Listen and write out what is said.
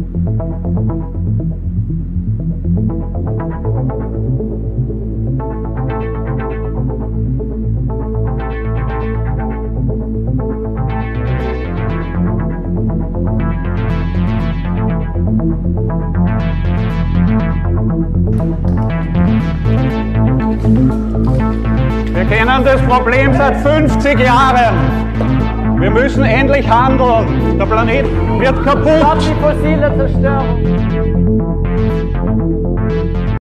Wir kennen das Problem seit 50 Jahren. Wir müssen endlich handeln. Der Planet wird kaputt. Stop die fossile Zerstörung.